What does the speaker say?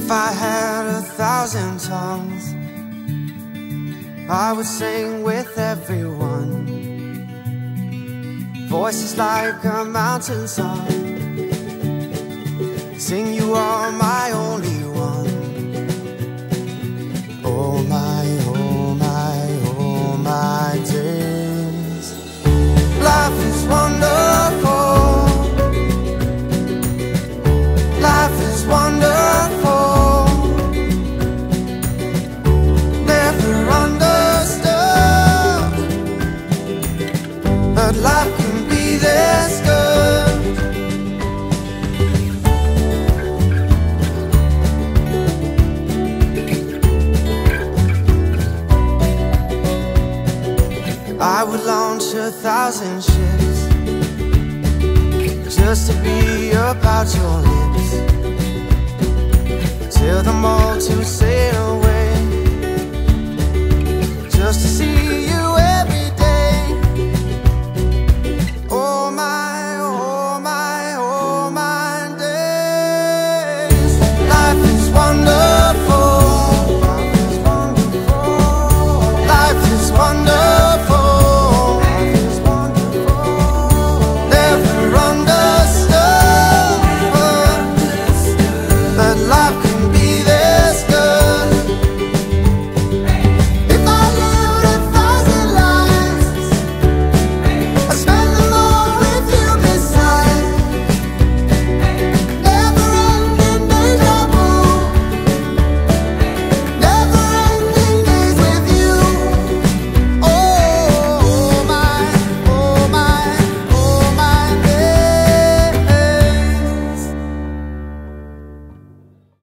If I had 1,000 tongues, I would sing with everyone. Voices like a mountain song, sing you are my only one. Oh my, oh my, oh my days. Life is wonderful. Life is wonderful. Never understood, but life can be this good. I would launch 1,000 ships just to be about your lips, tell them all to sail away, just to see